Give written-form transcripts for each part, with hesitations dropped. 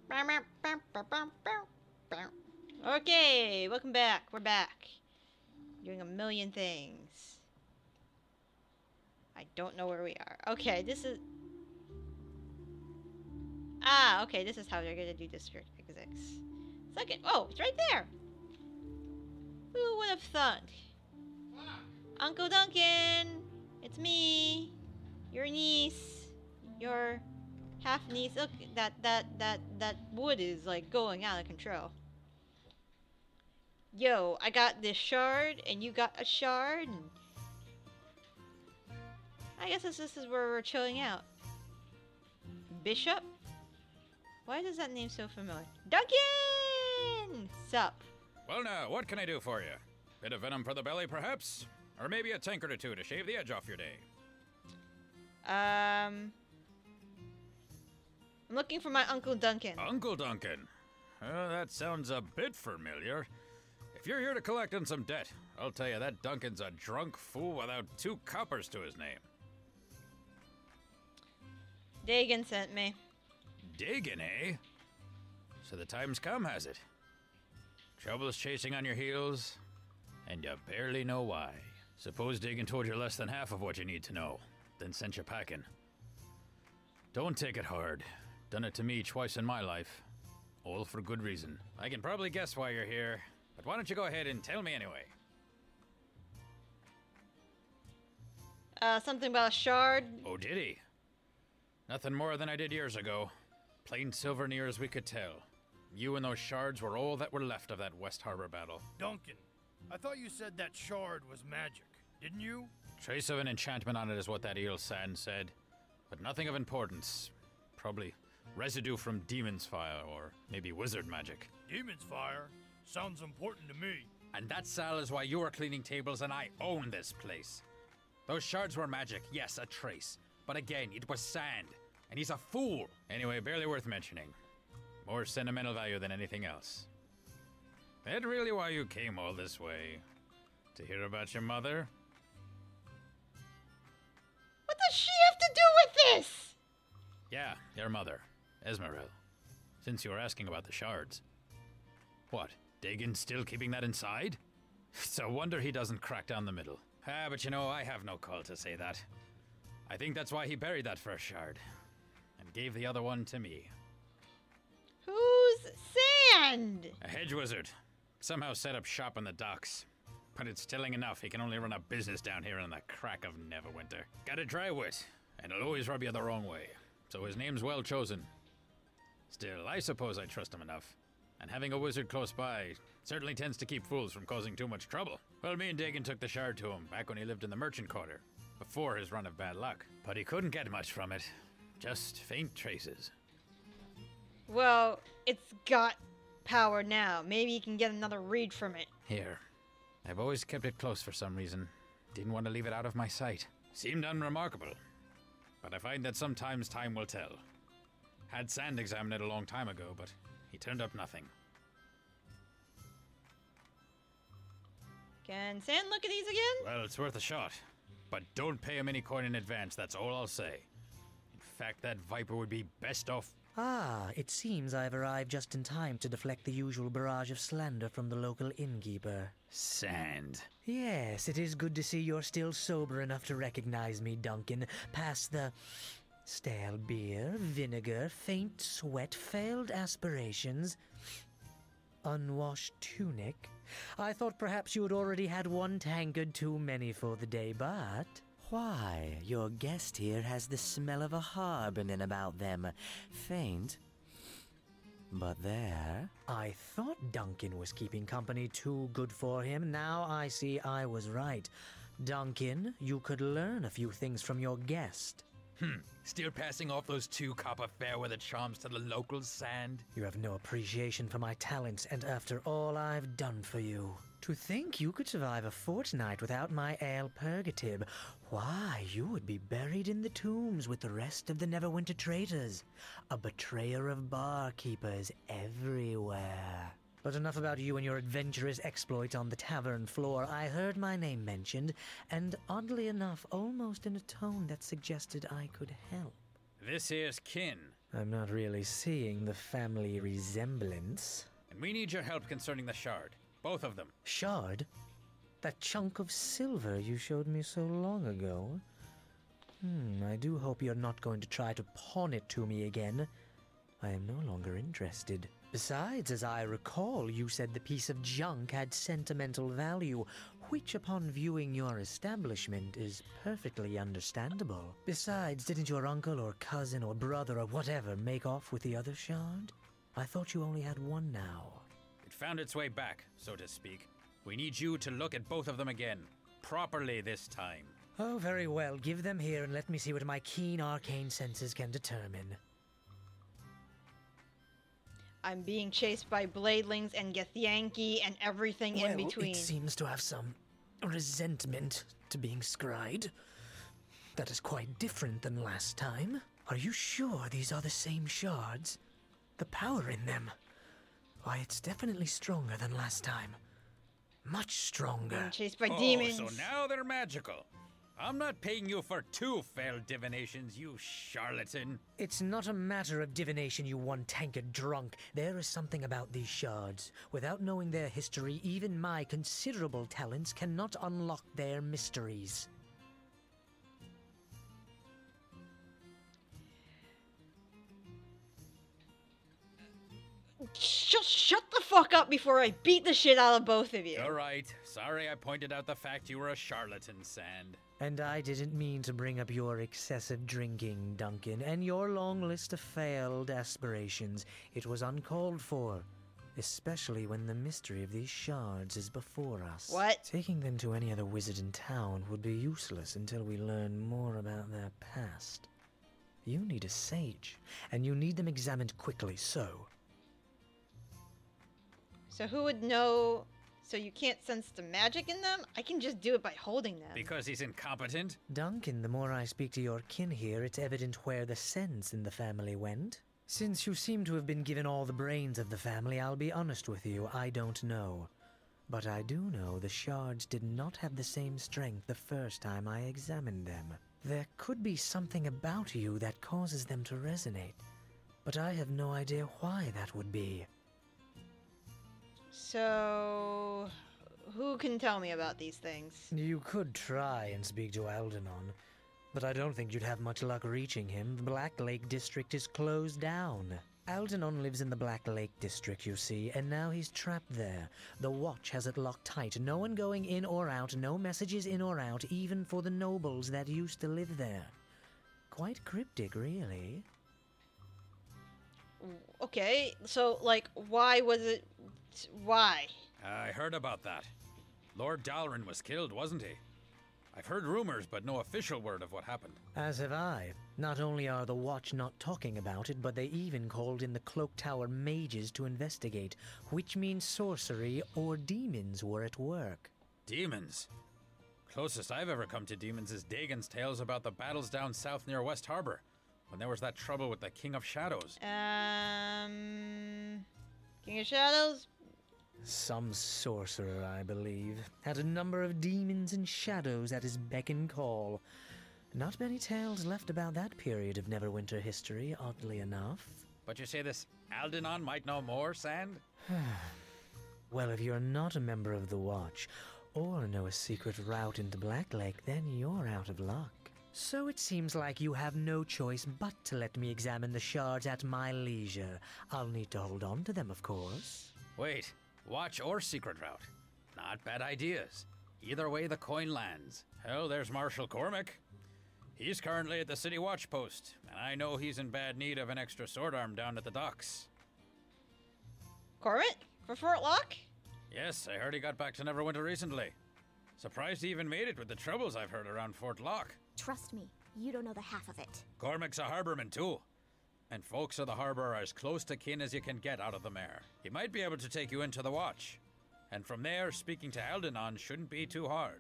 Okay, welcome back. We're back. Doing a million things. I don't know where we are. Okay, this is... Ah, okay, this is how they're gonna do District Execs. Second... Oh, it's right there! Who would have thought? Uncle Duncan! It's me! Your niece. Your half-niece. Look, that wood is, like, going out of control. Yo, I got this shard, and you got a shard. And I guess this is where we're chilling out. Bishop? Why does that name so familiar? Duncan! Sup? Well now, what can I do for you? Bit of venom for the belly, perhaps? Or maybe a tankard or two to shave the edge off your day? I'm looking for my Uncle Duncan. Uncle Duncan? That sounds a bit familiar. If you're here to collect on some debt, I'll tell you that Duncan's a drunk fool without 2 coppers to his name. Dagon sent me. Dagon, eh? So the time's come, has it? Trouble's chasing on your heels, and you barely know why. Suppose Dagon told you less than half of what you need to know, then sent you packing. Don't take it hard. Done it to me twice in my life. All for good reason. I can probably guess why you're here, but why don't you go ahead and tell me anyway? Something about a shard. Oh, did he? Nothing more than I did years ago. Plain silver near as we could tell. You and those shards were all that were left of that West Harbor battle. Duncan, I thought you said that shard was magic, didn't you? Trace of an enchantment on it is what that eel sand said. But nothing of importance. Probably residue from demon's fire, or maybe wizard magic. Demon's fire? Sounds important to me. And that, Sal, is why you are cleaning tables and I own this place. Those shards were magic, yes, a trace. But again, it was sand. And he's a fool. Anyway, barely worth mentioning. More sentimental value than anything else. That really why you came all this way? To hear about your mother? What does she have to do with this? Yeah, your mother, Esmeril. Since you were asking about the shards. What, Dagon's still keeping that inside? It's a wonder he doesn't crack down the middle. Ah, but you know, I have no call to say that. I think that's why he buried that first shard. And gave the other one to me. Who's Sand? A hedge wizard. Somehow set up shop on the docks. But it's telling enough he can only run a business down here in the crack of Neverwinter. Got a dry wit, and he'll always rub you the wrong way. So his name's well chosen. Still, I suppose I trust him enough. And having a wizard close by certainly tends to keep fools from causing too much trouble. Well, me and Dagon took the shard to him back when he lived in the merchant quarter, before his run of bad luck. But he couldn't get much from it. Just faint traces. Well, it's got power now. Maybe you can get another read from it. Here. I've always kept it close for some reason. Didn't want to leave it out of my sight. Seemed unremarkable. But I find that sometimes time will tell. Had Sand examine it a long time ago, but he turned up nothing. Can Sand look at these again? Well, it's worth a shot. But don't pay him any coin in advance, that's all I'll say. In fact, that viper would be best off. Ah, it seems I've arrived just in time to deflect the usual barrage of slander from the local innkeeper. Sand. Yes, it is good to see you're still sober enough to recognize me, Duncan, past the stale beer, vinegar, faint sweat, failed aspirations, unwashed tunic. I thought perhaps you had already had one tankard too many for the day, but... Why, your guest here has the smell of a harbin about them. Faint, but there. I thought Duncan was keeping company too good for him. Now I see I was right. Duncan, you could learn a few things from your guest. Still passing off those 2 copper fairweather charms to the locals, Sand? You have no appreciation for my talents, and after all I've done for you. To think you could survive a fortnight without my ale purgative. Why, you would be buried in the tombs with the rest of the Neverwinter traitors. A betrayer of barkeepers everywhere. But enough about you and your adventurous exploits on the tavern floor. I heard my name mentioned, and oddly enough, almost in a tone that suggested I could help. This here's Kin. I'm not really seeing the family resemblance. And we need your help concerning the shard. Both of them. Shard? That chunk of silver you showed me so long ago? I do hope you're not going to try to pawn it to me again. I am no longer interested. Besides, as I recall, you said the piece of junk had sentimental value, which upon viewing your establishment is perfectly understandable. Besides, didn't your uncle or cousin or brother or whatever make off with the other shard? I thought you only had one now. It found its way back, so to speak. We need you to look at both of them again. Properly this time. Oh, very well. Give them here and let me see what my keen arcane senses can determine. I'm being chased by Bladelings and Githyanki and everything in between. It seems to have some resentment to being scryed. That is quite different than last time. Are you sure these are the same shards? The power in them. Why, it's definitely stronger than last time. Much stronger. Being chased by demons. So now they're magical. I'm not paying you for two failed divinations, you charlatan. It's not a matter of divination, you one-tankard drunk. There is something about these shards. Without knowing their history, even my considerable talents cannot unlock their mysteries. Just shut the fuck up before I beat the shit out of both of you. All right. Sorry I pointed out the fact you were a charlatan, Sand. And I didn't mean to bring up your excessive drinking, Duncan, and your long list of failed aspirations. It was uncalled for, especially when the mystery of these shards is before us. What? Taking them to any other wizard in town would be useless until we learn more about their past. You need a sage, and you need them examined quickly, so... So who would know? So you can't sense the magic in them? I can just do it by holding them. Because he's incompetent? Duncan, the more I speak to your kin here, it's evident where the sense in the family went. Since you seem to have been given all the brains of the family, I'll be honest with you, I don't know. But I do know the shards did not have the same strength the first time I examined them. There could be something about you that causes them to resonate, but I have no idea why that would be. So, who can tell me about these things? You could try and speak to Aldenon, but I don't think you'd have much luck reaching him. The Black Lake District is closed down. Aldenon lives in the Black Lake District, you see, and now he's trapped there. The Watch has it locked tight. No one going in or out, no messages in or out, even for the nobles that used to live there. Quite cryptic, really. Okay, so, like, why was it... Why? I heard about that. Lord Dalrin was killed, wasn't he? I've heard rumors, but no official word of what happened. As have I. Not only are the Watch not talking about it, but they even called in the Cloak Tower mages to investigate, which means sorcery or demons were at work. Demons? Closest I've ever come to demons is Dagon's tales about the battles down south near West Harbor, when there was that trouble with the King of Shadows. King of Shadows? Some sorcerer, I believe, had a number of demons and shadows at his beck and call. Not many tales left about that period of Neverwinter history, oddly enough. But you say this Aldenon might know more, Sand? Well, if you're not a member of the Watch, or know a secret route into Black Lake, then you're out of luck. So it seems like you have no choice but to let me examine the shards at my leisure. I'll need to hold on to them, of course. Wait, Watch or secret route? Not bad ideas. Either way the coin lands. Hell, there's Marshal Cormac. He's currently at the City Watch Post, and I know he's in bad need of an extra sword arm down at the docks. Cormac? For Fort Lock? Yes, I heard he got back to Neverwinter recently. Surprised he even made it with the troubles I've heard around Fort Lock. Trust me, you don't know the half of it. Cormac's a harborman too. And folks of the harbor are as close to kin as you can get out of the mare. He might be able to take you into the Watch. And from there, speaking to Aldenon shouldn't be too hard.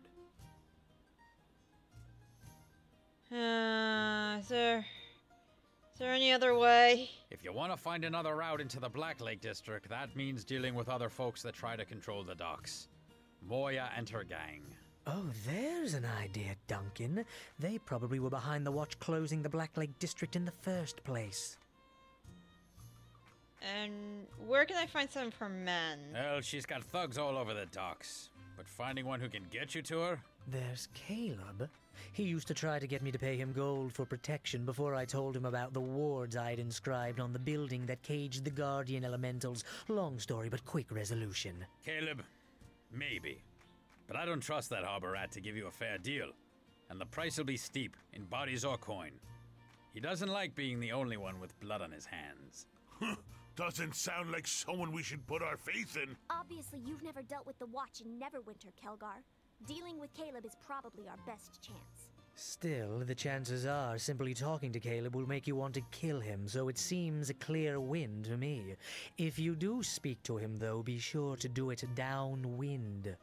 Is there any other way? If you want to find another route into the Black Lake District, that means dealing with other folks that try to control the docks. Moya and her gang. Oh, there's an idea, Duncan. They probably were behind the Watch closing the Black Lake District in the first place. And where can I find some for men? Well, she's got thugs all over the docks. But finding one who can get you to her? There's Caleb. He used to try to get me to pay him gold for protection before I told him about the wards I'd inscribed on the building that caged the Guardian Elementals. Long story, but quick resolution. Caleb, maybe. But I don't trust that harbor rat to give you a fair deal. And the price will be steep, in bodies or coin. He doesn't like being the only one with blood on his hands. Doesn't sound like someone we should put our faith in. Obviously, you've never dealt with the Watch in Neverwinter, Kelgar. Dealing with Caleb is probably our best chance. Still, the chances are simply talking to Caleb will make you want to kill him, so it seems a clear win to me. If you do speak to him, though, be sure to do it downwind.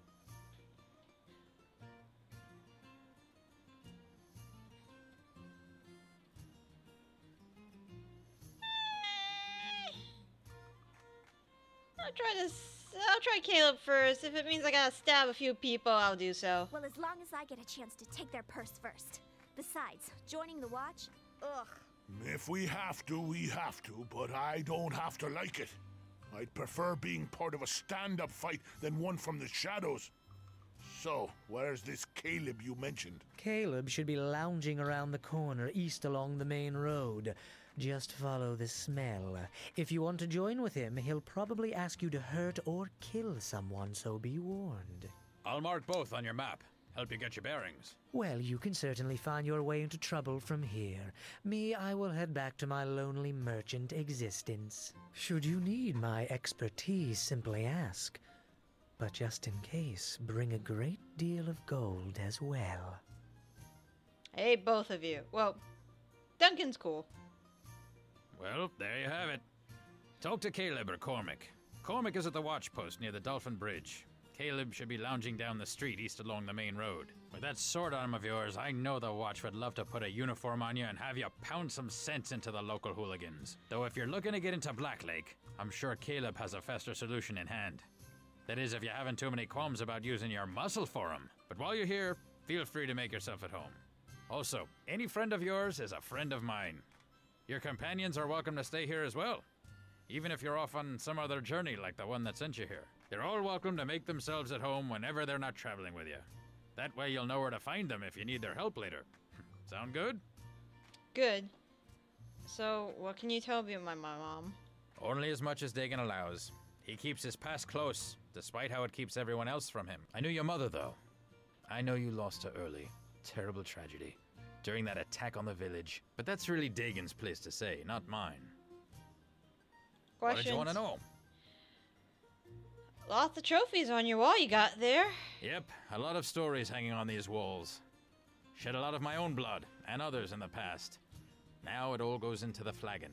I'll try Caleb first. If it means I gotta stab a few people, I'll do so. Well, as long as I get a chance to take their purse first. Besides, joining the Watch? Ugh. If we have to, we have to, but I don't have to like it. I'd prefer being part of a stand-up fight than one from the shadows. So, where's this Caleb you mentioned? Caleb should be lounging around the corner east along the main road. Just follow the smell. If you want to join with him, he'll probably ask you to hurt or kill someone, so be warned. I'll mark both on your map. Help you get your bearings. Well, you can certainly find your way into trouble from here. Me, I will head back to my lonely merchant existence. Should you need my expertise, simply ask. But just in case, bring a great deal of gold as well. Hey, both of you. Well, Duncan's cool. Well, there you have it. Talk to Caleb or Cormac. Cormac is at the watch post near the Dolphin Bridge. Caleb should be lounging down the street east along the main road. With that sword arm of yours, I know the watch would love to put a uniform on you and have you pound some sense into the local hooligans. Though if you're looking to get into Blacklake, I'm sure Caleb has a faster solution in hand. That is, if you haven't too many qualms about using your muscle for him. But while you're here, feel free to make yourself at home. Also, any friend of yours is a friend of mine. Your companions are welcome to stay here as well, even if you're off on some other journey like the one that sent you here. They're all welcome to make themselves at home whenever they're not traveling with you. That way you'll know where to find them if you need their help later. Sound good? Good. So, what can you tell me about my mom? Only as much as Dagon allows. He keeps his past close, despite how it keeps everyone else from him. I knew your mother, though. I know you lost her early. Terrible tragedy. During that attack on the village. But that's really Dagon's place to say, not mine. What did you want to know? Lots of trophies on your wall you got there. Yep, a lot of stories hanging on these walls. Shed a lot of my own blood, and others in the past. Now it all goes into the flagon.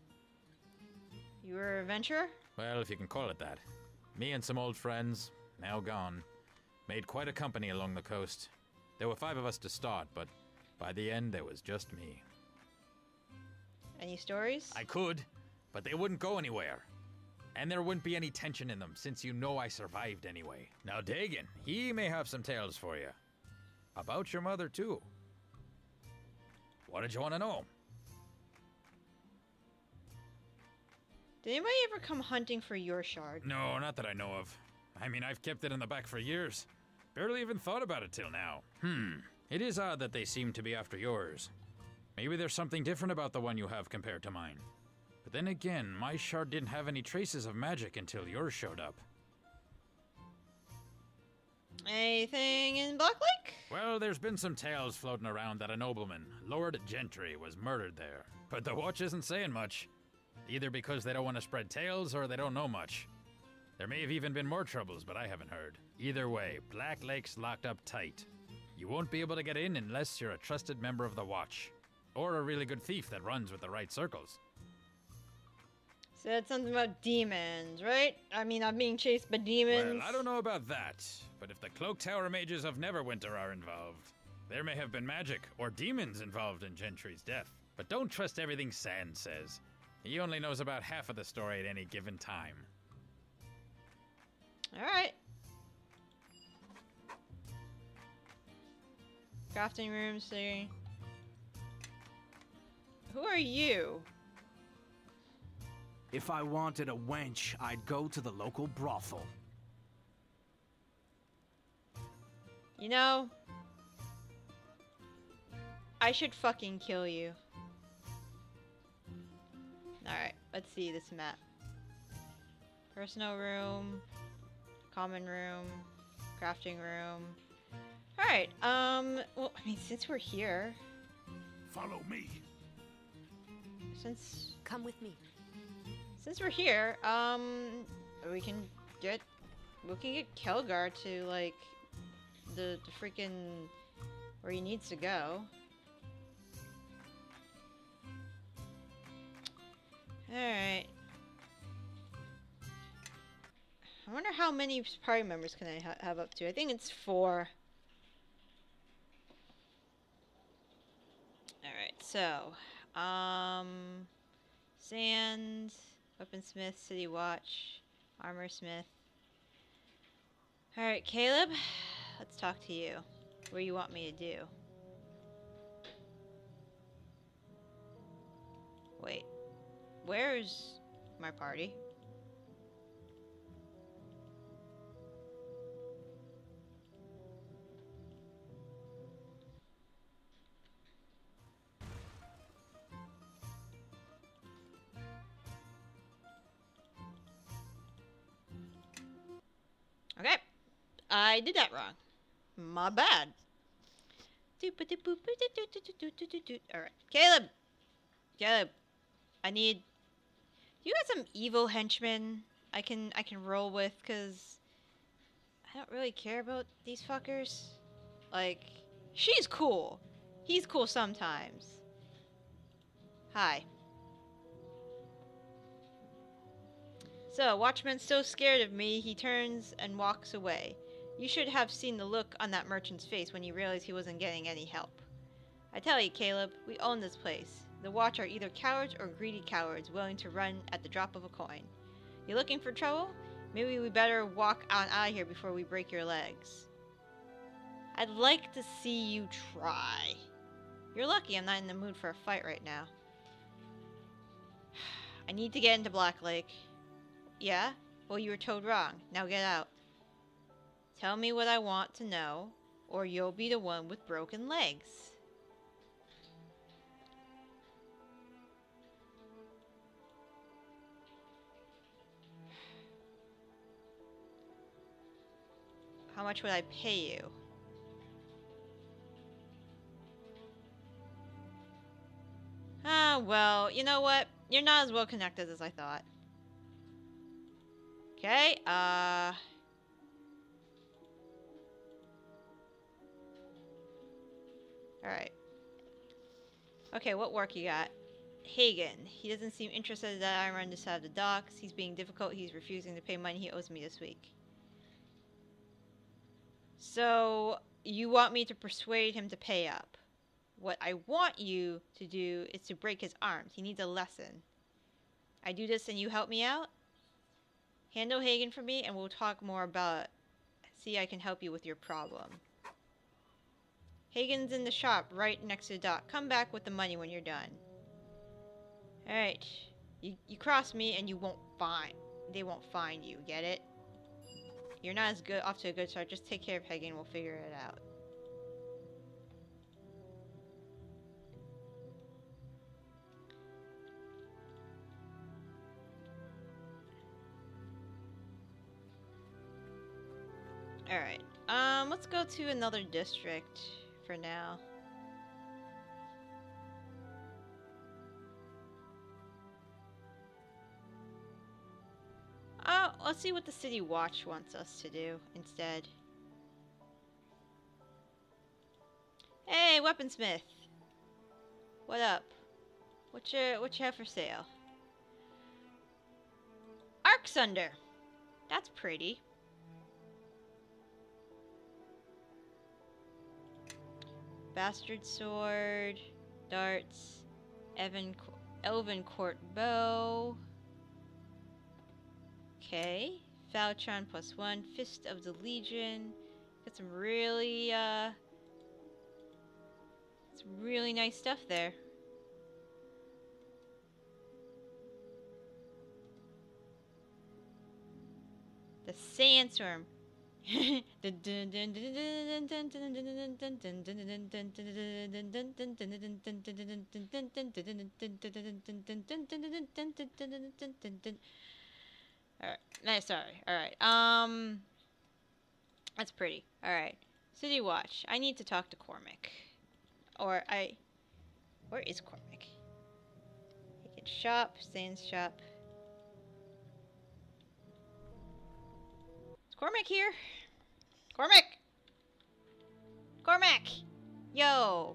You were an adventurer? Well, if you can call it that. Me and some old friends, now gone, made quite a company along the coast. There were 5 of us to start, but by the end there was just me. Any stories? I could, but they wouldn't go anywhere. And there wouldn't be any tension in them, since you know I survived anyway. Now Dagon, he may have some tales for you. About your mother, too. What did you want to know? Did anybody ever come hunting for your shard? No, not that I know of. I mean, I've kept it in the back for years. Barely even thought about it till now. It is odd that they seem to be after yours. Maybe there's something different about the one you have compared to mine. But then again, my shard didn't have any traces of magic until yours showed up. Anything in Blacklake? Well, there's been some tales floating around that a nobleman, Lord Gentry, was murdered there. But the Watch isn't saying much. Either because they don't want to spread tales or they don't know much. There may have even been more troubles, but I haven't heard. Either way, Blacklake's locked up tight. You won't be able to get in unless you're a trusted member of the Watch. Or a really good thief that runs with the right circles. Said something about demons, right? I mean, I'm being chased by demons. Well, I don't know about that, but if the Cloak Tower mages of Neverwinter are involved, there may have been magic or demons involved in Gentry's death. But don't trust everything Sand says. He only knows about half of the story at any given time. Alright. Crafting room, see. Who are you? If I wanted a wench, I'd go to the local brothel. You know, I should fucking kill you. Alright, let's see this map. Personal room, common room, crafting room. Alright, well, I mean, since we're here, Follow me. since Come with me. we're here, we can get Kelgar to, like, the freaking, where he needs to go. Alright. I wonder how many party members can I have up to. I think it's 4. Alright, so, Sand, Weaponsmith, City Watch, Armorsmith. Alright, Caleb, let's talk to you. What do you want me to do? Wait, where's my party? Okay, I did that wrong. My bad. Alright, Caleb! Caleb, I need... You got some evil henchmen I can roll with, cause I don't really care about these fuckers. Like, she's cool. He's cool sometimes. Hi. So, Watchman's so scared of me, he turns and walks away. You should have seen the look on that merchant's face when he realized he wasn't getting any help. I tell you, Caleb, we own this place. The Watch are either cowards or greedy cowards willing to run at the drop of a coin. You looking for trouble? Maybe we better walk on out of here before we break your legs. I'd like to see you try. You're lucky I'm not in the mood for a fight right now. I need to get into Black Lake. Yeah? Well, you were told wrong. Now get out. Tell me what I want to know, or you'll be the one with broken legs. How much would I pay you? Ah, well, you know what? You're not as well connected as I thought. Okay, Alright. Okay, what work you got? Hagen. He doesn't seem interested that I run this out of the docks. He's being difficult. He's refusing to pay money he owes me this week. So, you want me to persuade him to pay up. What I want you to do is to break his arms. He needs a lesson. I do this and you help me out? Handle Hagen for me and we'll talk more about it. See, I can help you with your problem. Hagen's in the shop right next to the dock. Come back with the money when you're done. Alright. You cross me and you won't find... They won't find you, get it? You're not as good off to a good start. Just take care of Hagen and we'll figure it out. Alright. Let's go to another district for now. Let's see what the City Watch wants us to do instead. Hey, Weaponsmith! What up? What you have for sale? Arcsunder! That's pretty. Bastard Sword, Darts, Elven Court Bow. Okay. Faltron +1, Fist of the Legion. Got some really nice stuff there. The sandstorm. Alright, nice, sorry. Alright, that's pretty. Alright. City Watch. I need to talk to Cormac. Where is Cormac? He can shop, Zane's shop. Is Cormac here? Cormac! Cormac! Yo!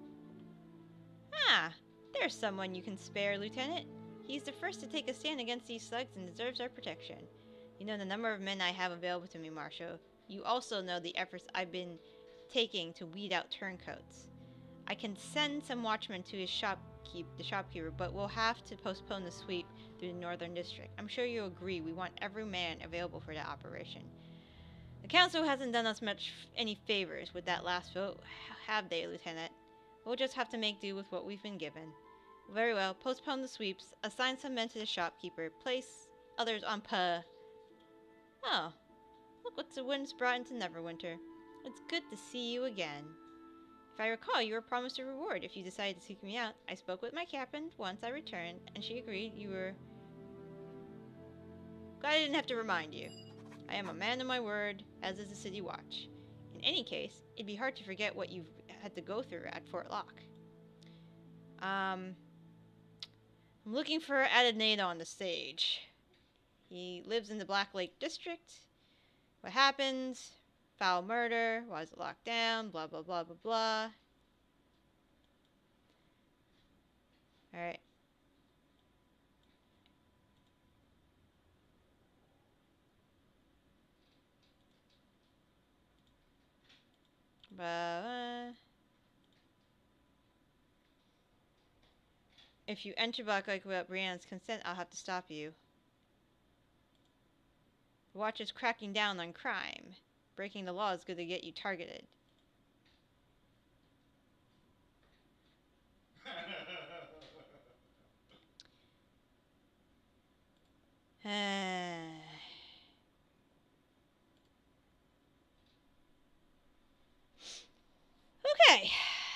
Ah, there's someone you can spare, Lieutenant. He's the first to take a stand against these thugs and deserves our protection. You know the number of men I have available to me, Marshal. You also know the efforts I've been taking to weed out turncoats. I can send some watchmen to his the shopkeeper, but we'll have to postpone the sweep through the Northern District. I'm sure you'll agree we want every man available for that operation. The Council hasn't done us any favors with that last vote, have they, Lieutenant? We'll just have to make do with what we've been given. Very well, postpone the sweeps, assign some men to the shopkeeper, place others on Oh, look what the wind's brought into Neverwinter. It's good to see you again. If I recall, you were promised a reward if you decided to seek me out. I spoke with my captain once I returned, and she agreed you were... Glad I didn't have to remind you. I am a man of my word, as is the City Watch. In any case, it'd be hard to forget what you've had to go through at Fort Locke. I'm looking for Adonado on the stage. He lives in the Black Lake District. What happened? Foul murder. Why is it locked down? Blah, blah, blah, blah, blah. Alright. If you enter Black Lake without Brianna's consent, I'll have to stop you. The Watch is cracking down on crime. Breaking the law is good to get you targeted. Okay.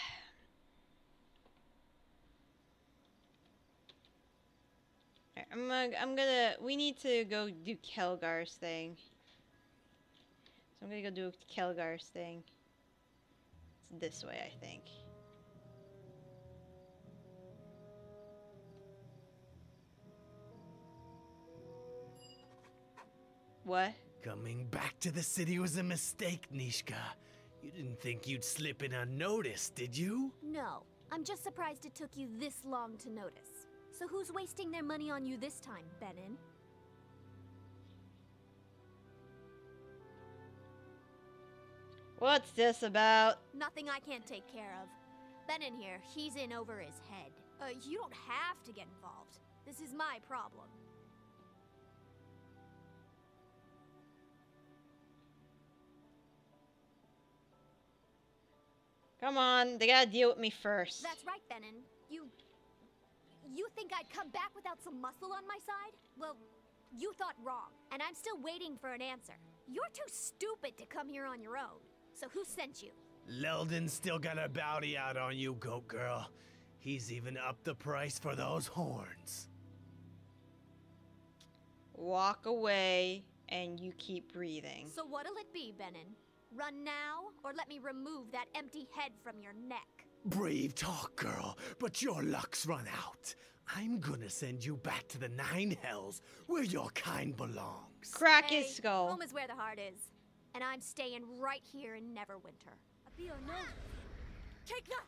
We need to go do Kelgar's thing. So I'm gonna go do Kelgar's thing. It's this way, I think. What? Coming back to the city was a mistake, Nishka. You didn't think you'd slip in unnoticed, did you? No, I'm just surprised it took you this long to notice. So who's wasting their money on you this time, Benin? What's this about? Nothing I can't take care of. Benin here, he's in over his head. You don't have to get involved. This is my problem. Come on, they gotta deal with me first. That's right, Benin. You think I'd come back without some muscle on my side? Well, you thought wrong, and I'm still waiting for an answer. You're too stupid to come here on your own. So who sent you? Leldon's still got a bounty out on you, Goat Girl. He's even upped the price for those horns. Walk away, and you keep breathing. So what'll it be, Benin? Run now, or let me remove that empty head from your neck? Brave talk, girl, but your luck's run out. I'm gonna send you back to the Nine Hells, where your kind belongs. Crack his skull. Home is where the heart is. And I'm staying right here in Neverwinter. Abio, no. Take that!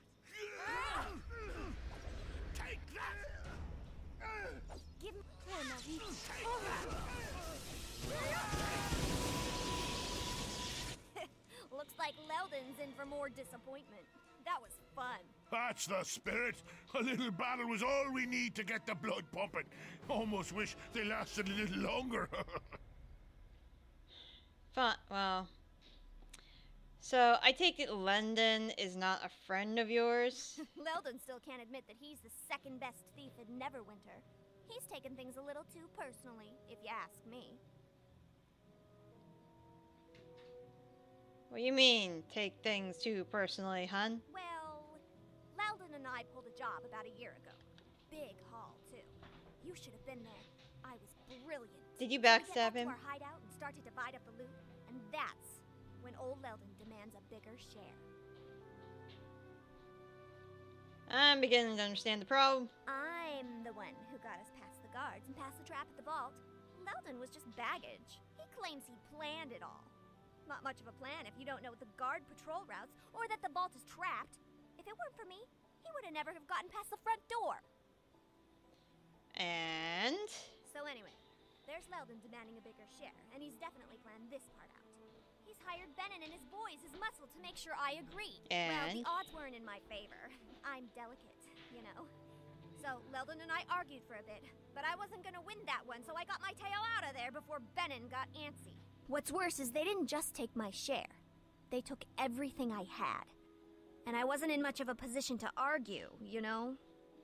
Take that! Give me... Oh, Navi. Looks like Leldon's in for more disappointment. That was fun. That's the spirit. A little battle was all we need to get the blood pumping. Almost wish they lasted a little longer. Fun. Well. So, I take it London is not a friend of yours? Leldon still can't admit that he's the second best thief in Neverwinter. He's taken things a little too personally, if you ask me. What do you mean, take things too personally, hun? Well, Leldon and I pulled a job about a year ago. Big haul, too. You should have been there. I was brilliant. Did you So we get backstab back him? to our hideout and start to divide up the loot, and that's when old Leldon demands a bigger share. I'm beginning to understand the problem. I'm the one who got us past the guards and past the trap at the vault. Leldon was just baggage. He claims he planned it all. Not much of a plan if you don't know the guard patrol routes or that the vault is trapped. If it weren't for me, he would have never have gotten past the front door. And... So anyway, there's Leldon demanding a bigger share, and he's definitely planned this part out. He's hired Benin and his boys as muscle to make sure I agree. Well, the And? odds weren't in my favor. I'm delicate, you know. So Leldon and I argued for a bit, but I wasn't gonna win that one, so I got my tail out of there before Benin got antsy. What's worse is they didn't just take my share. They took everything I had. And I wasn't in much of a position to argue, you know?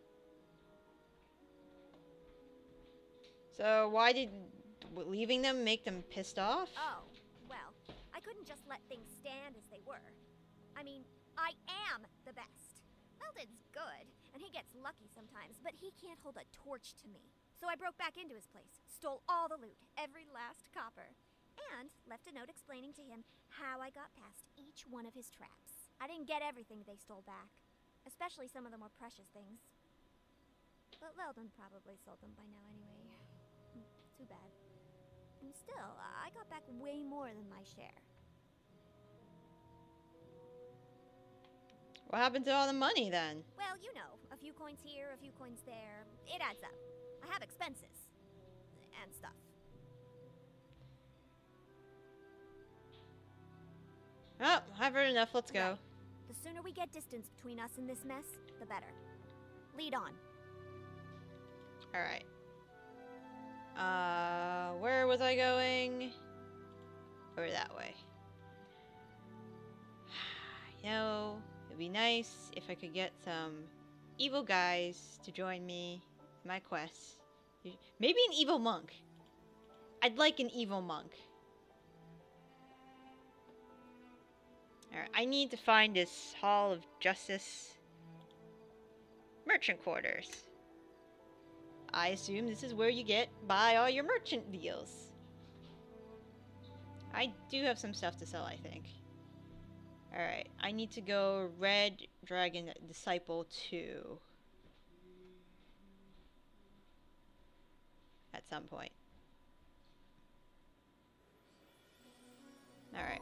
So why did leaving them make them pissed off? Oh, well, I couldn't just let things stand as they were. I mean, I am the best. Leldon's good, and he gets lucky sometimes, but he can't hold a torch to me. So I broke back into his place, stole all the loot, every last copper, and left a note explaining to him how I got past each one of his traps. I didn't get everything they stole back, especially some of the more precious things. But Leldon probably sold them by now anyway. Too bad. And still, I got back way more than my share. What happened to all the money then? Well, you know, a few coins here, a few coins there. It adds up. I have expenses. And stuff. Oh, I've heard enough. Let's go. Right. The sooner we get distance between us and this mess, the better. Lead on. Alright. Where was I going? Over that way. You know, it'd be nice if I could get some evil guys to join me in my quests. Maybe an evil monk. I'd like an evil monk. Alright, I need to find this Hall of Justice merchant quarters. I assume this is where you buy all your merchant deals. I do have some stuff to sell, I think. Alright, I need to go Red Dragon Disciple 2. At some point. Alright.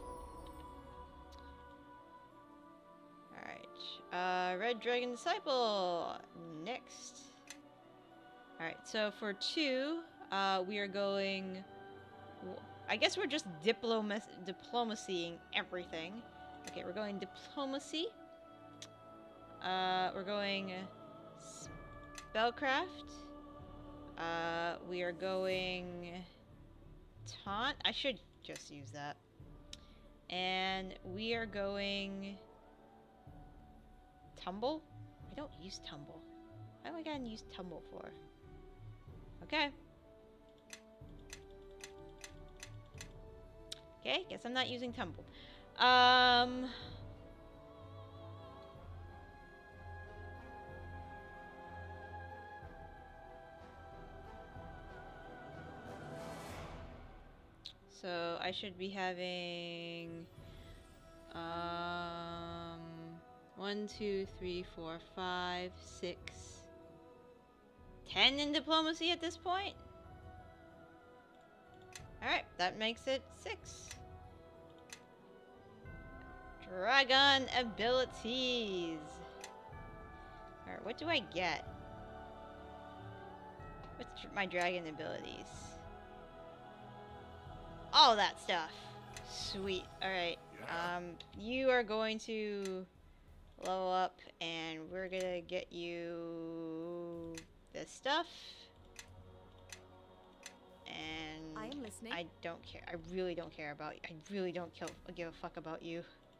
Alright. Red Dragon Disciple. Next. Alright, so for 2, we are going... I guess we're just diplomacying everything. Okay, we're going diplomacy. We're going spellcraft. We are going taunt. I should just use that. And we are going tumble. I don't use tumble. What do I gotta use tumble for? Okay. Okay, guess I'm not using tumble. So I should be having 1, 2, 3, 4, 5, 6, 10 in diplomacy at this point. Alright, that makes it 6. Dragon abilities. Alright, what do I get? What's my dragon abilities? All that stuff. Sweet. Alright. Yeah. You are going to level up and we're gonna get you this stuff. And I am listening. I don't care. I really don't care about you. I really don't give a fuck about you.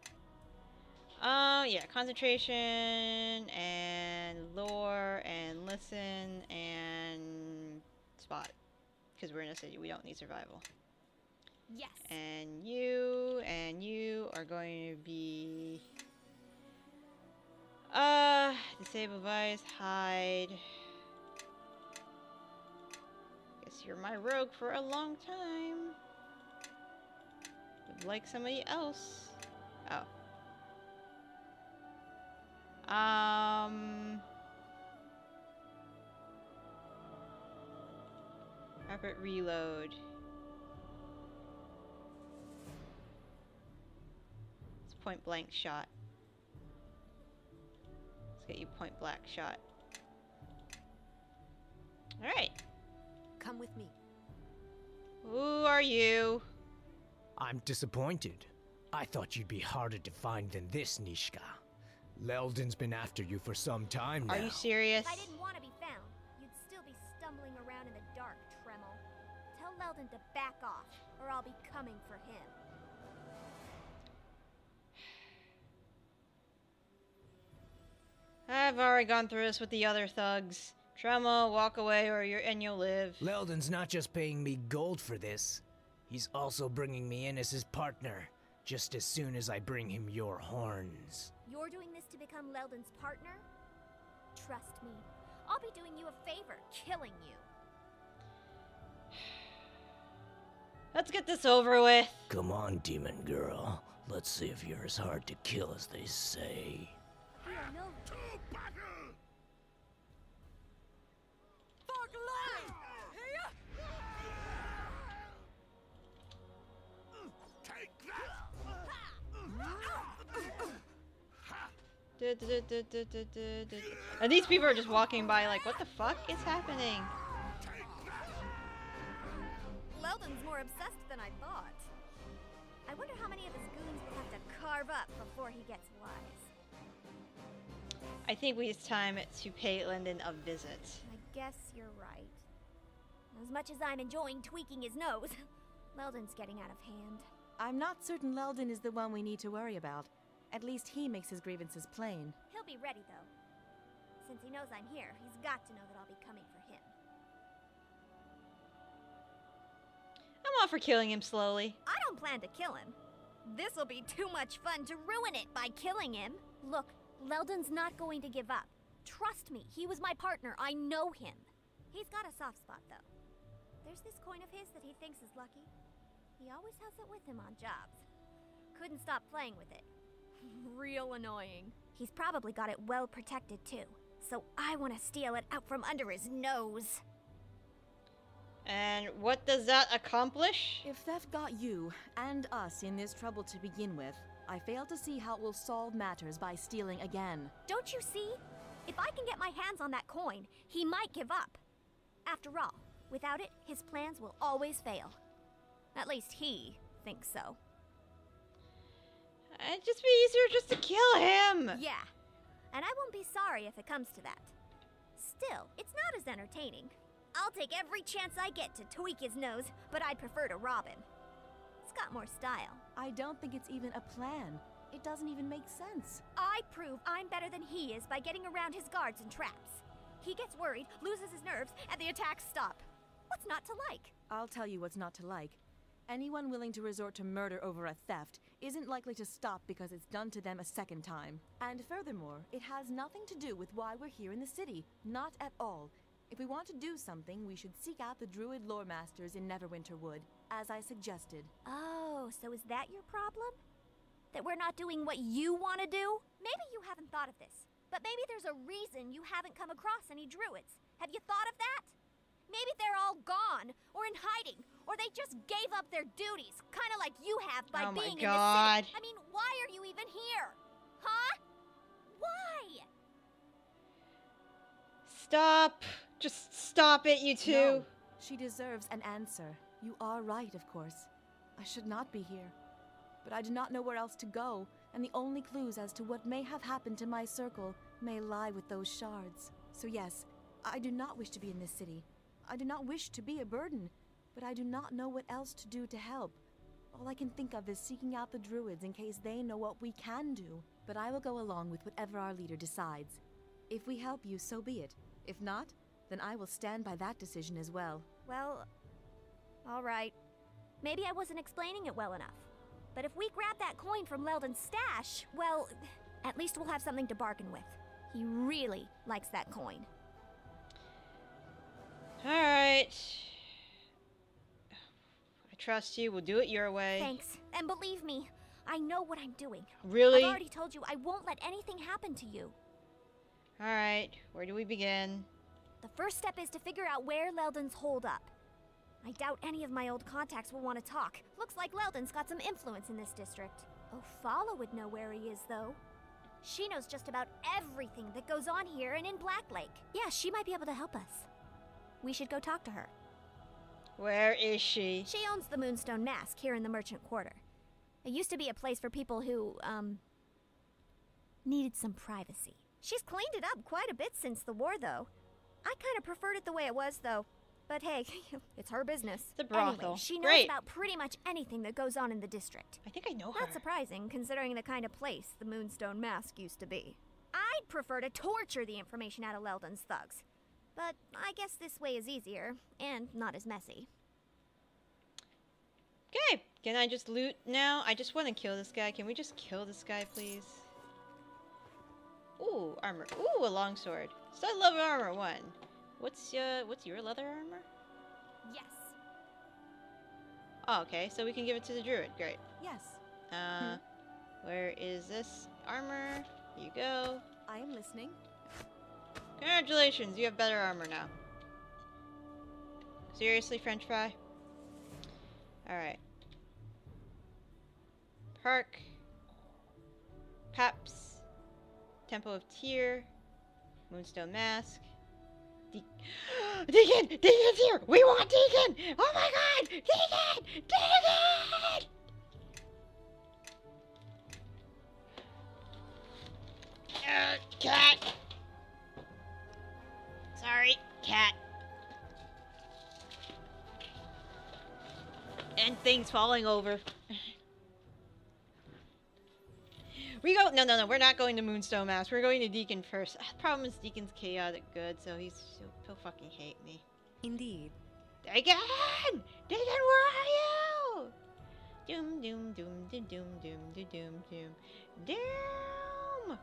Yeah, concentration and lore and listen and spot. Because we're in a city, we don't need survival. Yes. And you are going to be... disable vice, hide. Guess you're my rogue for a long time. Would like somebody else. Oh. Rapid reload. It's point blank shot. Let's get you point blank shot. Alright. Come with me. Who are you? I'm disappointed. I thought you'd be harder to find than this, Nishka. Leldon's been after you for some time now. Are you serious? If I didn't want to be found, you'd still be stumbling around in the dark, Tremel. Tell Leldon to back off, or I'll be coming for him. I've already gone through this with the other thugs. Tremel, walk away or you'll live. Leldon's not just paying me gold for this. He's also bringing me in as his partner, just as soon as I bring him your horns. You're doing this to become Leldon's partner? Trust me, I'll be doing you a favor, killing you. Let's get this over with. Come on, demon girl. Let's see if you're as hard to kill as they say. We are no... And these people are just walking by like, what the fuck is happening? Leldon's more obsessed than I thought. I wonder how many of his goons will have to carve up before he gets wise. I think it's time to pay Leldon a visit. I guess you're right. As much as I'm enjoying tweaking his nose, Leldon's getting out of hand. I'm not certain Leldon is the one we need to worry about. At least he makes his grievances plain. He'll be ready, though. Since he knows I'm here, he's got to know that I'll be coming for him. I'm all for killing him slowly. I don't plan to kill him. This'll be too much fun to ruin it by killing him. Look, Leldon's not going to give up. Trust me, he was my partner. I know him. He's got a soft spot, though. There's this coin of his that he thinks is lucky. He always has it with him on jobs. Couldn't stop playing with it. Real annoying. He's probably got it well protected, too. So I want to steal it out from under his nose. And what does that accomplish? If theft got you and us in this trouble to begin with, I fail to see how it will solve matters by stealing again. Don't you see? If I can get my hands on that coin, he might give up. After all, without it, his plans will always fail. At least he thinks so. It'd just be easier just to kill him. Yeah, and I won't be sorry if it comes to that. Still, it's not as entertaining. I'll take every chance I get to tweak his nose, but I'd prefer to rob him. It's got more style. I don't think it's even a plan. It doesn't even make sense. I prove I'm better than he is by getting around his guards and traps. He gets worried, loses his nerves, and the attacks stop. What's not to like? I'll tell you what's not to like. Anyone willing to resort to murder over a theft isn't likely to stop because it's done to them a second time. And furthermore, it has nothing to do with why we're here in the city. Not at all. If we want to do something, we should seek out the Druid lore masters in Neverwinter Wood, as I suggested. Oh, so is that your problem? That we're not doing what you want to do? Maybe you haven't thought of this, but maybe there's a reason you haven't come across any druids. Have you thought of that? Maybe they're all gone, or in hiding, or they just gave up their duties, kind of like you have by being in the city. I mean, why are you even here? Huh? Why? Stop. Just stop it, you two. No, she deserves an answer. You are right, of course. I should not be here. But I do not know where else to go, and the only clues as to what may have happened to my circle may lie with those shards. So yes, I do not wish to be in this city. I do not wish to be a burden, but I do not know what else to do to help. All I can think of is seeking out the druids in case they know what we can do. But I will go along with whatever our leader decides. If we help you, so be it. If not, then I will stand by that decision as well. Well, all right. Maybe I wasn't explaining it well enough. But if we grab that coin from Leldon's stash, well, at least we'll have something to bargain with. He really likes that coin. Alright. I trust you. We'll do it your way. Thanks. And believe me, I know what I'm doing. Really? I've already told you I won't let anything happen to you. Alright, where do we begin? The first step is to figure out where Leldon's holed up. I doubt any of my old contacts will want to talk. Looks like Leldon's got some influence in this district. Ofala would know where he is, though. She knows just about everything that goes on here and in Black Lake. Yeah, she might be able to help us. We should go talk to her. Where is she? She owns the Moonstone Mask here in the Merchant Quarter. It used to be a place for people who, needed some privacy. She's cleaned it up quite a bit since the war, though. I kind of preferred it the way it was, though. But hey, it's her business. The brothel. Anyway, she knows Great. about pretty much anything that goes on in the district. I think I know her. Not surprising, considering the kind of place the Moonstone Mask used to be. I'd prefer to torture the information out of Leldon's thugs. But I guess this way is easier, and not as messy. Okay, can I just loot now? I just want to kill this guy. Can we just kill this guy, please? Ooh, armor. Ooh, a longsword. Stud level armor 1. What's your leather armor? Yes. Oh, okay, so we can give it to the druid. Great. Yes, Where is this armor? Here you go. I am listening. Congratulations, you have better armor now. Seriously, French fry? Alright. Park. Paps. Temple of Tyr. Moonstone Mask. Deacon! Deacon's here! We want Deacon! Oh my god! Deacon! Deacon! Cat! Sorry, cat. And things falling over. We go. No. We're not going to Moonstone Mask. We're going to Deacon first. Problem is, Deacon's chaotic good, so he'll fucking hate me. Indeed. Deacon! Deacon, where are you? Doom, doom, doom, doom, doom, doom, doom, doom, doom. Doom!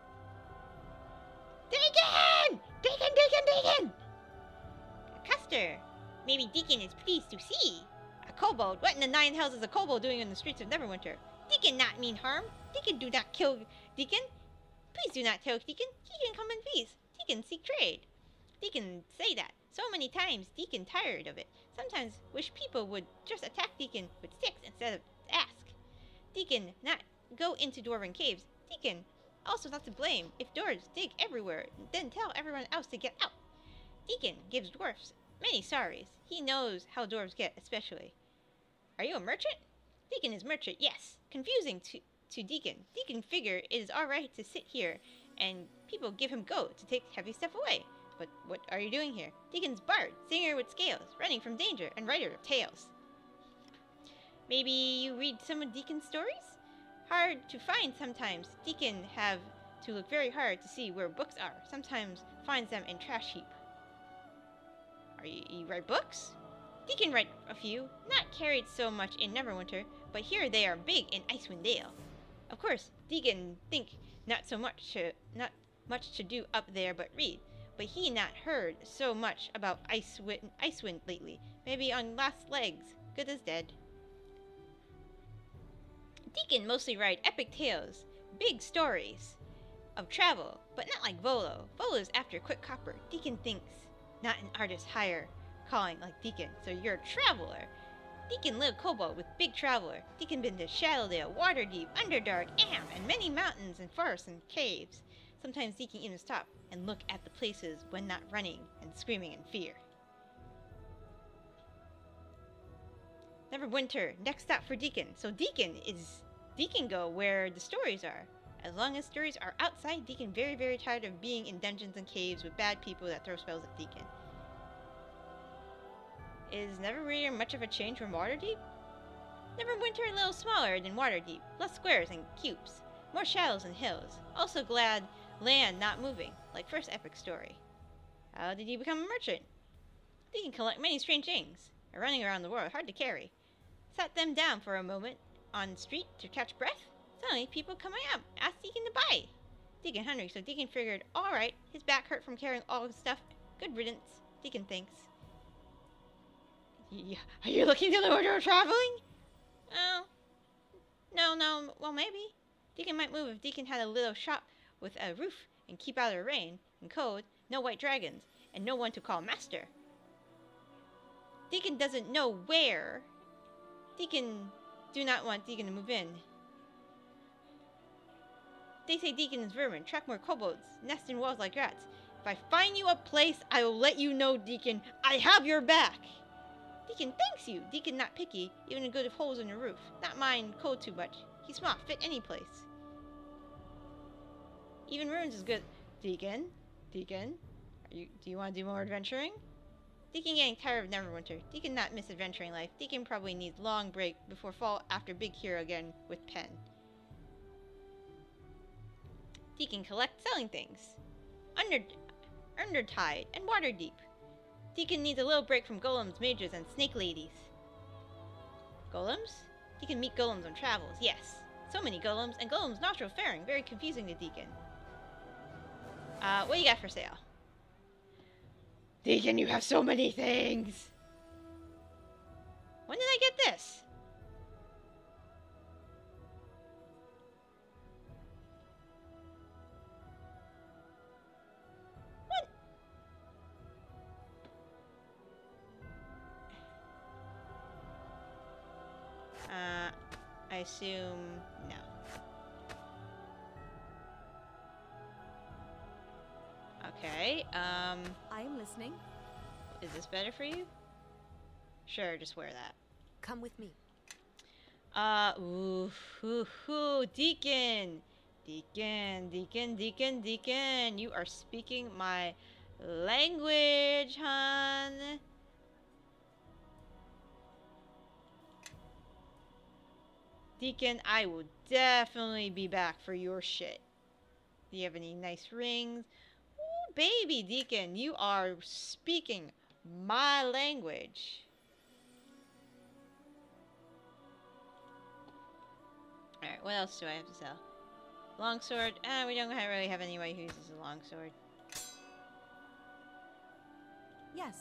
Deacon! Deacon! Custer! Maybe Deacon is pleased to see. A kobold? What in the nine hells is a kobold doing in the streets of Neverwinter? Deacon not mean harm. Deacon do not kill Deacon. Please do not tell Deacon. Deacon come in peace. Deacon seek trade. Deacon say that so many times. Deacon tired of it. Sometimes wish people would just attack Deacon with sticks instead of ask. Deacon not go into dwarven caves. Deacon also not to blame if dwarves dig everywhere, then tell everyone else to get out. Deacon gives dwarfs many sorries. He knows how dwarves get, especially. Are you a merchant? Deacon is merchant, yes. Confusing to Deacon. Deacon figure it is alright to sit here, and people give him go to take heavy stuff away. But what are you doing here? Deacon's bard, singer with scales, running from danger, and writer of tales. Maybe you read some of Deacon's stories? Hard to find sometimes. Deacon have to look very hard to see where books are. Sometimes finds them in trash heap. You write books? Deacon write a few, not carried so much in Neverwinter, but here they are big in Icewind Dale. Of course, Deacon think not much to do up there but read, but he not heard so much about Icewind lately. Maybe on last legs, good as dead. Deacon mostly write epic tales, big stories of travel, but not like Volo. Volo's after quick copper. Deacon thinks not an artist higher calling like Deacon, so you're a traveler. Deacon live kobold with big traveler. Deacon been to Shadowdale, Waterdeep, Underdark, Am, and many mountains and forests and caves. Sometimes Deacon even stop and look at the places when not running and screaming in fear. Neverwinter, next stop for Deacon. So Deacon go where the stories are. As long as stories are outside, Deacon very, very tired of being in dungeons and caves with bad people that throw spells at Deacon. Is Neverwinter much of a change from Waterdeep? Neverwinter a little smaller than Waterdeep, less squares and cubes, more shadows and hills. Also glad land not moving, like first epic story. How did you become a merchant? Deacon collect many strange things, are running around the world, hard to carry. sat them down for a moment on the street to catch breath. Suddenly, people coming up asked Deacon to buy. Deacon hungry, so Deacon figured, alright, his back hurt from carrying all his stuff. Good riddance, Deacon thinks. Are you looking to the order of traveling? Oh. No, well maybe. Deacon might move if Deacon had a little shop with a roof and keep out of the rain. In code, no white dragons, and no one to call master. Deacon doesn't know where. Deacon do not want Deacon to move in. They say Deacon is vermin, track more kobolds, nest in walls like rats. If I find you a place, I will let you know, Deacon. I have your back. Deacon thanks you. Deacon not picky, even in good holes in the roof. Not mind cold too much. He's smart, fit any place. Even ruins is good. Deacon, do you want to do more adventuring? Deacon getting tired of Neverwinter. Deacon not miss adventuring life. Deacon probably needs long break before fall after big hero again with pen. Deacon collect selling things. Undertide and Waterdeep. Deacon needs a little break from golems, mages, and snake ladies. Golems? Deacon meet golems on travels, yes. So many golems, and golems nostril faring. Very confusing to Deacon. What do you got for sale? Deacon, you have so many things! When did I get this? What? I assume no. Okay, I am listening. is this better for you? Sure, just wear that. Come with me. Deacon! Deacon, you are speaking my language, hon. Deacon, I will definitely be back for your shit. Do you have any nice rings? Ooh, baby, Deacon, you are speaking my language. Alright, what else do I have to sell? Longsword. We don't really have anybody who uses a longsword. Yes.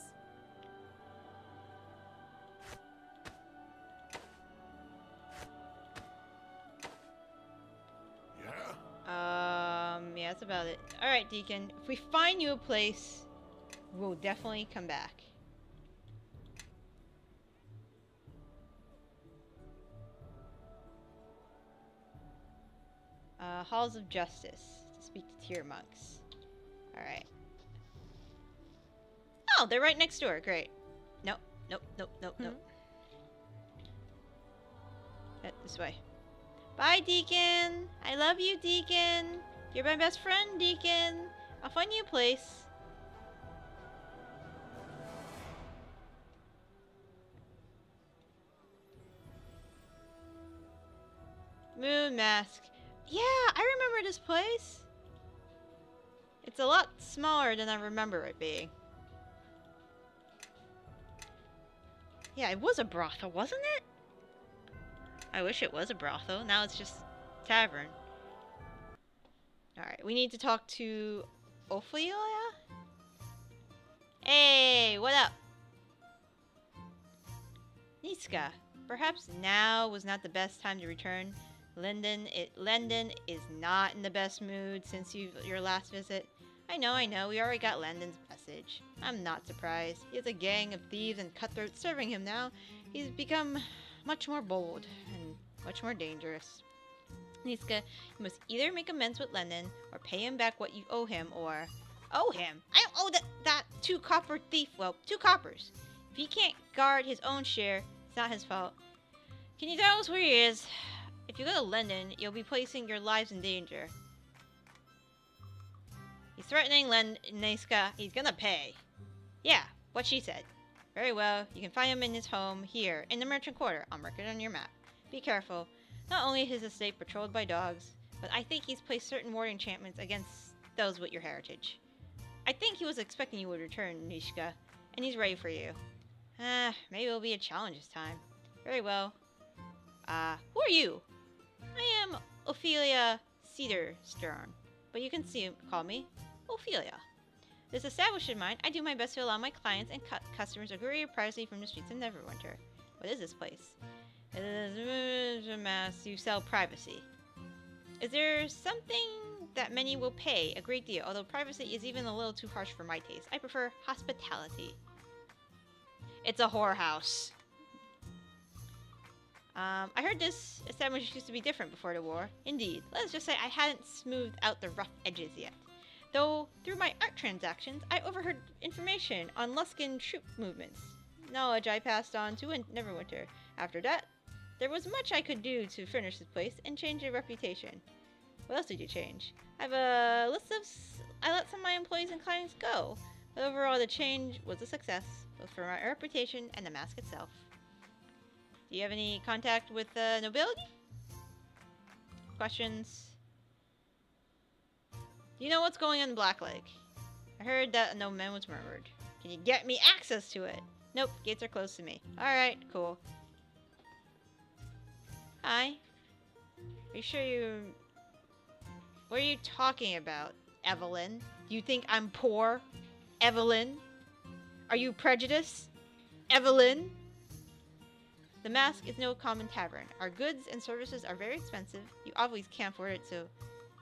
Yeah, that's about it. Alright, Deacon. If we find you a place, we'll definitely come back. Halls of Justice. To speak to tier monks. Alright. Oh, they're right next door. Great. Nope. This way. Bye, Deacon. I love you, Deacon. You're my best friend, Deacon. I'll find you a place. Moon Mask. Yeah, I remember this place. It's a lot smaller than I remember it being. Yeah, it was a brothel, wasn't it? I wish it was a brothel. Now it's just tavern. Alright, we need to talk to Ophelia? Hey, what up? Niska, perhaps now was not the best time to return. Lendon is not in the best mood since your last visit. I know, we already got Lendon's message. I'm not surprised. He has a gang of thieves and cutthroats serving him now. He's become much more bold and much more dangerous. Niska, you must either make amends with Lendon or pay him back what you owe him, or... Owe him? I don't owe that 2 copper thief, well, 2 coppers. If he can't guard his own share, it's not his fault. Can you tell us where he is? If you go to Lendon, you'll be placing your lives in danger. He's threatening Niska. He's gonna pay. Yeah, what she said. Very well, you can find him in his home here, in the Merchant Quarter. I'll mark it on your map. Be careful. Not only is his estate patrolled by dogs, but I think he's placed certain ward enchantments against those with your heritage. I think he was expecting you would return, Nishka, and he's ready for you. Maybe it'll be a challenge this time. Very well, Who are you? I am Ophelia Cedarstern, but you can call me Ophelia. This established mind, I do my best to allow my clients and customers a greater privacy from the streets of Neverwinter. What is this place? It is a mass. You sell privacy. Is there something that many will pay a great deal, although privacy is even a little too harsh for my taste? I prefer hospitality. It's a whorehouse. I heard this establishment used to be different before the war. Indeed. Let's just say I hadn't smoothed out the rough edges yet. Though, through my art transactions, I overheard information on Luskan troop movements. Knowledge I passed on to Neverwinter. After that, there was much I could do to furnish this place and change your reputation. What else did you change? I have a list of... I let some of my employees and clients go. But overall, the change was a success, both for my reputation and the mask itself. Do you have any contact with the nobility? Questions? Do you know what's going on in Black Lake? I heard that no man was murdered. Can you get me access to it? Nope, gates are closed to me. Alright, cool. Hi. Are you sure you... What are you talking about, Evelyn? Do you think I'm poor? Evelyn? Are you prejudiced? Evelyn? The Mask is no common tavern. Our goods and services are very expensive. You obviously can't afford it, so...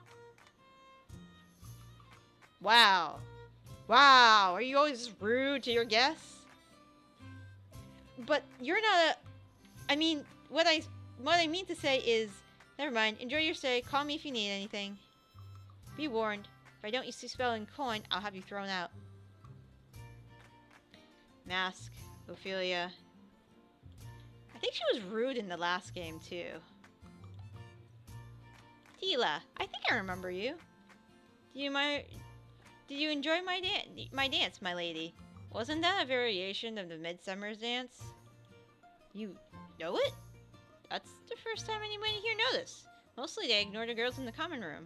Wow. Wow, are you always rude to your guests? But you're not a... I mean, what I mean to say is... Never mind, enjoy your stay, call me if you need anything. Be warned, if I don't use spelling coin, I'll have you thrown out. Mask, Ophelia. I think she was rude in the last game, too. Tila, I think I remember you. Did you enjoy my dance, my lady? Wasn't that a variation of the Midsummer's Dance? You know it? That's the first time anybody here noticed. Mostly they ignore the girls in the common room.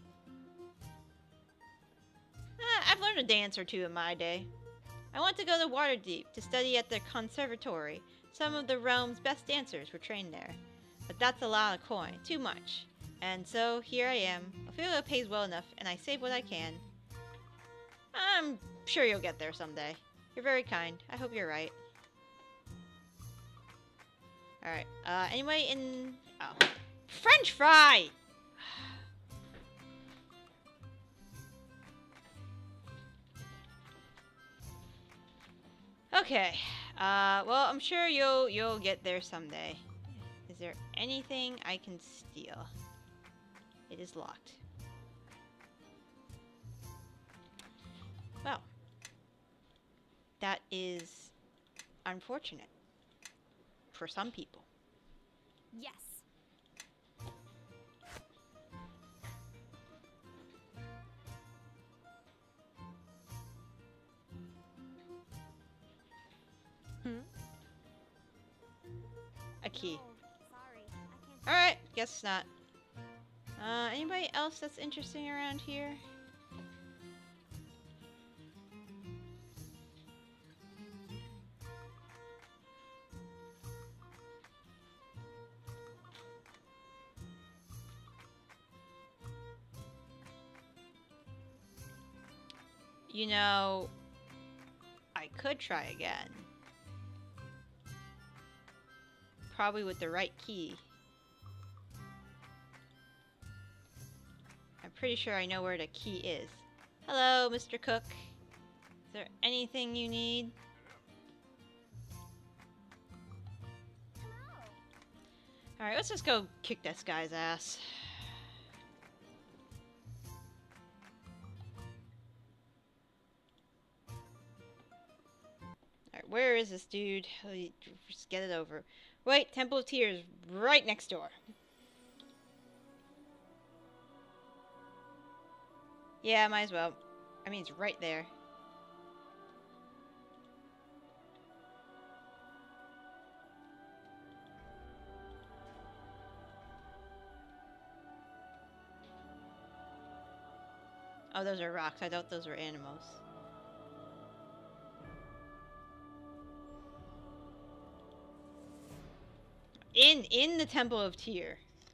I've learned a dance or two in my day. I went to go to Waterdeep to study at the conservatory. Some of the realm's best dancers were trained there. But that's a lot of coin, too much. And so, here I am. Ophelia pays well enough, and I save what I can. I'm sure you'll get there someday. You're very kind. I hope you're right. Alright, anybody in... Oh. French fry! Okay, well, I'm sure you'll get there someday. Is there anything I can steal? It is locked. Well, that is unfortunate for some people. Yes. A key. Oh, sorry. I can't. Alright, guess not. Anybody else that's interesting around here? You know, I could try again. Probably with the right key. I'm pretty sure I know where the key is. Hello, Mr. Cook. Is there anything you need? Alright, let's just go kick this guy's ass. Alright, where is this dude? Just get it over. Wait, Temple of Tears, right next door. Yeah, might as well. I mean, it's right there. Oh, those are rocks. I thought those were animals. in the Temple of Tyr.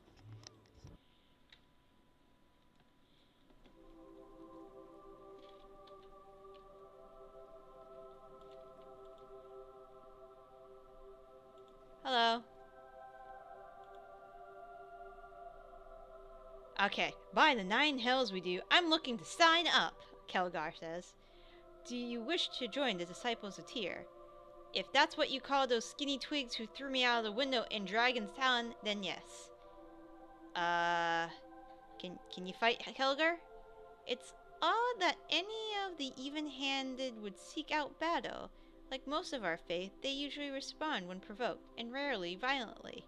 Hello. Okay, by the 9 hells we do. I'm looking to sign up, Kelgar says. Do you wish to join the Disciples of Tyr? If that's what you call those skinny twigs who threw me out of the window in Dragon's Talon, then yes. Can you fight, Kelgar? It's odd that any of the even-handed would seek out battle. Like most of our faith, they usually respond when provoked, and rarely violently.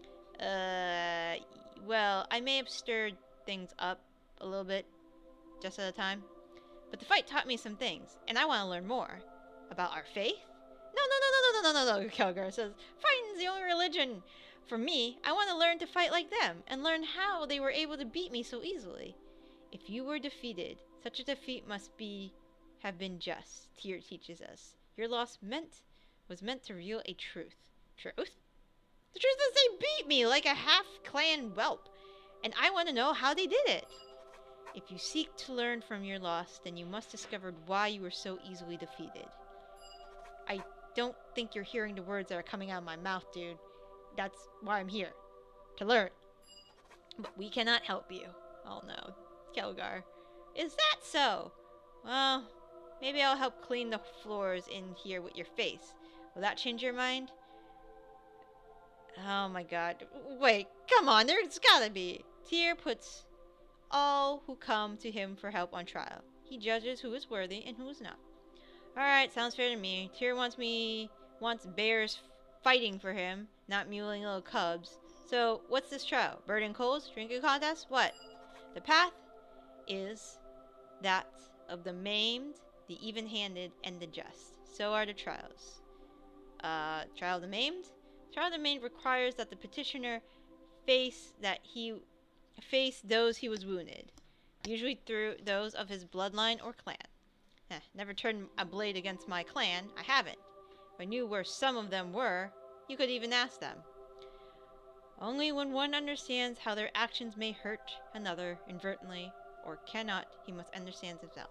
Well, I may have stirred things up a little bit, just at a time. But the fight taught me some things, and I want to learn more. About our faith? No, Kelgar says. Fighting's the only religion. For me, I want to learn to fight like them, and learn how they were able to beat me so easily. If you were defeated, such a defeat must have been just, Tyr teaches us. Your loss was meant to reveal a truth. Truth? The truth is they beat me like a half-clan whelp, and I want to know how they did it. If you seek to learn from your loss, then you must discover why you were so easily defeated. I don't think you're hearing the words that are coming out of my mouth, dude. That's why I'm here. To learn. But we cannot help you. Oh no. Kelgar. Is that so? Well, maybe I'll help clean the floors in here with your face. Will that change your mind? Oh my god. Wait, come on, there's gotta be. Tyr puts all who come to him for help on trial. He judges who is worthy and who is not. Alright, sounds fair to me. Tyr wants bears fighting for him, not mewling little cubs. So, what's this trial? Bird and coals? Drinking contest? What? The path is that of the maimed, the even-handed, and the just. So are the trials. Trial of the maimed? Trial of the maimed requires that the petitioner face those he was wounded, usually through those of his bloodline or clan. Never turned a blade against my clan. I haven't. If I knew where some of them were, you could even ask them. Only when one understands how their actions may hurt another inadvertently or cannot, he must understand himself.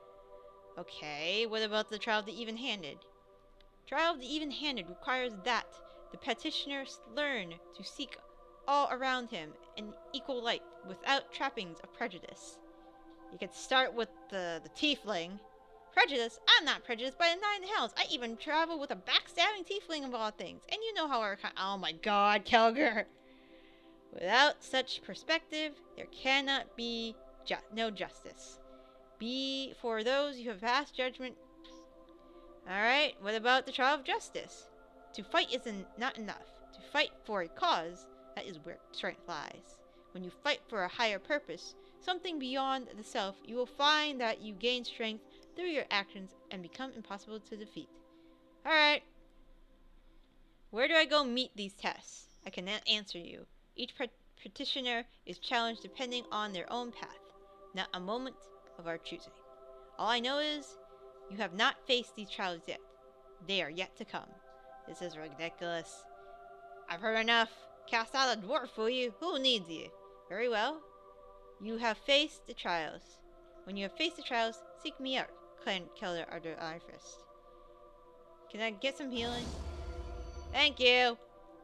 Okay, what about the trial of the even-handed? Trial of the even-handed requires that the petitioner learn to seek all around him in equal light without trappings of prejudice. You could start with the tiefling. Prejudice? I'm not prejudiced by the 9 hells. I even travel with a backstabbing tiefling of all things. And you know how our oh my god, Kelgar! Without such perspective, there cannot be no justice. Be for those you have passed judgment. Alright, what about the trial of justice? To fight isn't not enough. To fight for a cause, that is where strength lies. When you fight for a higher purpose, something beyond the self, you will find that you gain strength through your actions and become impossible to defeat. Alright. Where do I go meet these tests? I cannot answer you. Each petitioner is challenged depending on their own path, not a moment of our choosing. All I know is, you have not faced these trials yet. They are yet to come. This is ridiculous. I've heard enough. Cast out a dwarf, will you? Who needs you? Very well. You have faced the trials. When you have faced the trials, seek me out, Clan Keller Arthur Ifrist. Can I get some healing? Thank you.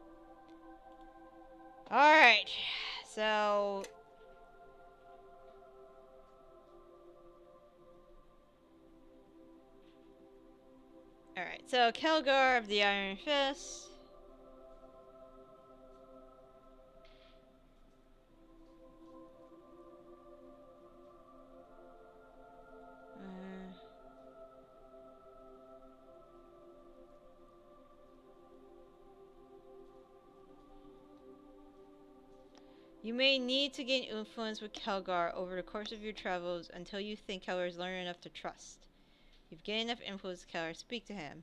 Alright. So... Alright, so Kelgar of the Iron Fist. You may need to gain influence with Kelgar over the course of your travels until you think Kelgar is learned enough to trust. You've gained enough influence with Kelgar. Speak to him.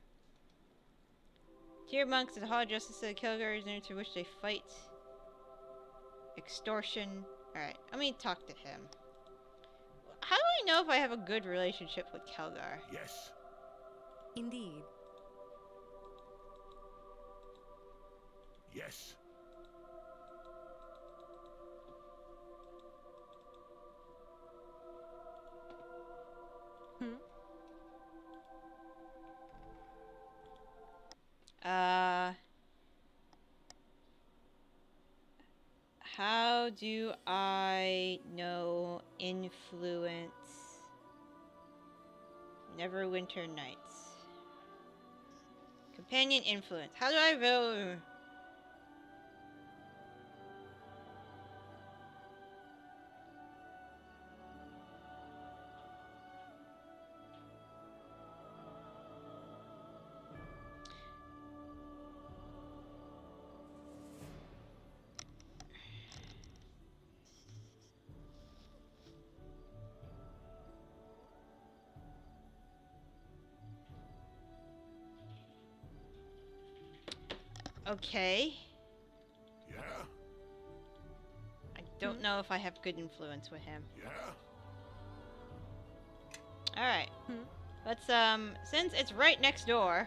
Tyr monks and Hall Justice said Kelgar is near to which they fight. Extortion. Alright, let me talk to him. How do I know if I have a good relationship with Kelgar? Yes. Indeed. Yes. do I know influence Neverwinter Nights? Companion influence. How do I vote? Okay. Yeah? I don't know if I have good influence with him. Yeah? Alright. Let's, since it's right next door.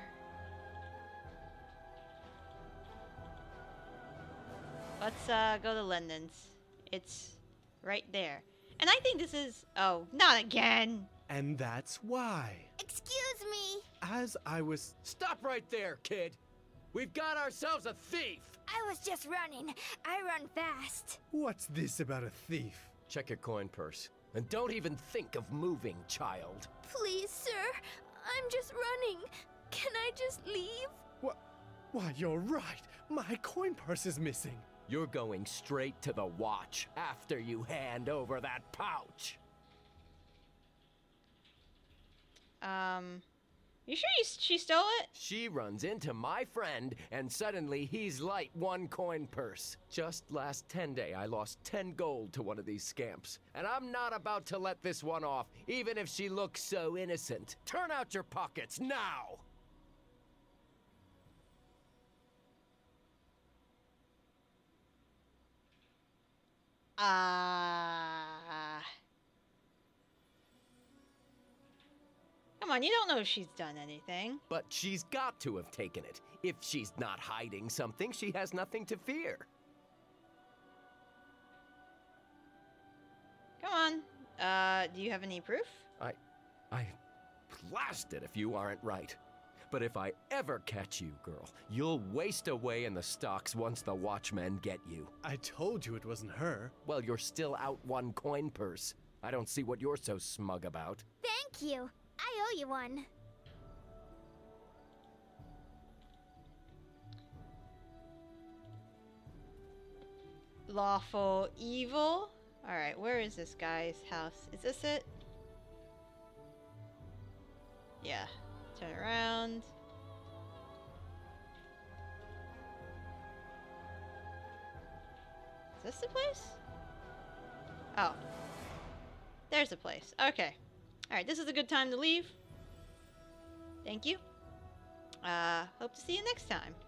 Let's, go to London's. It's right there. And I think this is... Oh, not again! And that's why. Excuse me. As I was... Stop right there, kid. We've got ourselves a thief. I was just running. I run fast. What's this about a thief? Check your coin purse. And don't even think of moving, child. Please, sir. I'm just running. Can I just leave? What? Why, you're right. My coin purse is missing. You're going straight to the watch after you hand over that pouch. You sure she stole it? She runs into my friend, and suddenly he's light 1 coin purse. Just last 10 day, I lost 10 gold to one of these scamps. And I'm not about to let this one off, even if she looks so innocent. Turn out your pockets now! Come on, you don't know if she's done anything. But she's got to have taken it. If she's not hiding something, she has nothing to fear. Come on. Do you have any proof? I blast it if you aren't right. But if I ever catch you, girl, you'll waste away in the stocks once the watchmen get you. I told you it wasn't her. Well, you're still out 1 coin purse. I don't see what you're so smug about. Thank you. I owe you one. Lawful evil? Alright, where is this guy's house? Is this it? Yeah. Turn around. Is this the place? Oh. There's the place. Okay. Alright, this is a good time to leave. Thank you. Hope to see you next time.